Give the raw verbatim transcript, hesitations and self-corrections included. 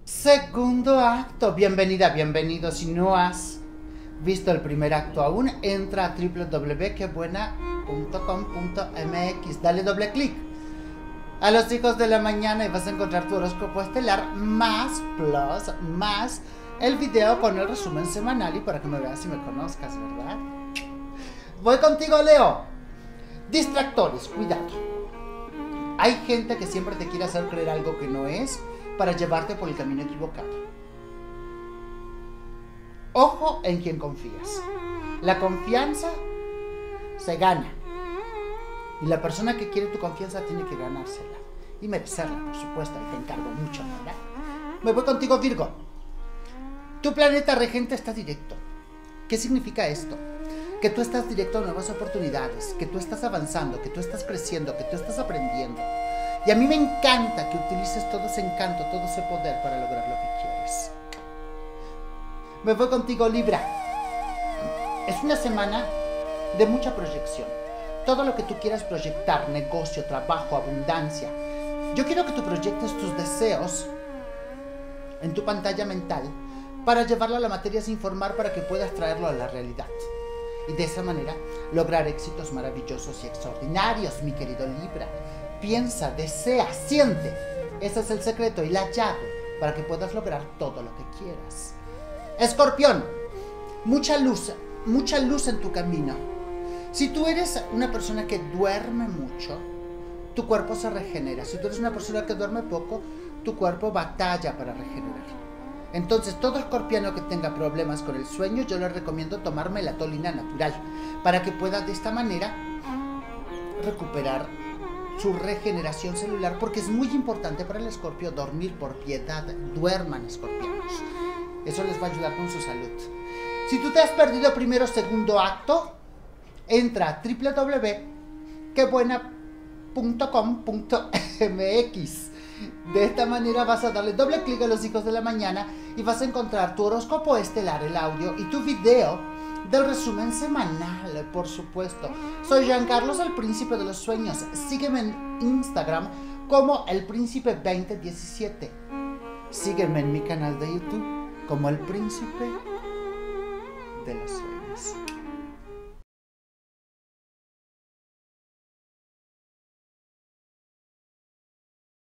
Segundo acto. Bienvenida, bienvenido. Si no has visto el primer acto aún, entra a w w w punto quebuena punto com punto m x. Dale doble clic a los hijos de la mañana y vas a encontrar tu horóscopo estelar más plus más el video con el resumen semanal y para que me veas y me conozcas, ¿verdad? Voy contigo, Leo. Distractores, cuidado. Hay gente que siempre te quiere hacer creer algo que no es para llevarte por el camino equivocado. Ojo en quien confías. La confianza se gana. Y la persona que quiere tu confianza tiene que ganársela. Y merecerla, por supuesto. Y te encargo mucho, ¿verdad? Me voy contigo, Virgo. Tu planeta regente está directo. ¿Qué significa esto? Que tú estás directo a nuevas oportunidades, que tú estás avanzando, que tú estás creciendo, que tú estás aprendiendo. Y a mí me encanta que utilices todo ese encanto, todo ese poder para lograr lo que quieres. Me voy contigo, Libra. Es una semana de mucha proyección. Todo lo que tú quieras proyectar, negocio, trabajo, abundancia. Yo quiero que tú proyectes tus deseos en tu pantalla mental para llevarlo a la materia sin formar para que puedas traerlo a la realidad. Y de esa manera lograr éxitos maravillosos y extraordinarios, mi querido Libra. Piensa, desea, siente. Ese es el secreto y la llave para que puedas lograr todo lo que quieras. Escorpión, mucha luz, mucha luz en tu camino. Si tú eres una persona que duerme mucho, tu cuerpo se regenera. Si tú eres una persona que duerme poco, tu cuerpo batalla para regenerar. Entonces, todo escorpiano que tenga problemas con el sueño, yo le recomiendo tomar melatonina natural para que pueda de esta manera recuperar su regeneración celular, porque es muy importante para el escorpio dormir. Por piedad, duerman, escorpianos. Eso les va a ayudar con su salud. Si tú te has perdido primero o segundo acto, entra a w w w punto quebuena punto com punto m x. De esta manera vas a darle doble clic a los hijos de la mañana y vas a encontrar tu horóscopo estelar, el audio y tu video del resumen semanal, por supuesto. Soy Jean Carlos, el príncipe de los sueños. Sígueme en Instagram como el príncipe veinte diecisiete. Sígueme en mi canal de YouTube como el príncipe de los sueños.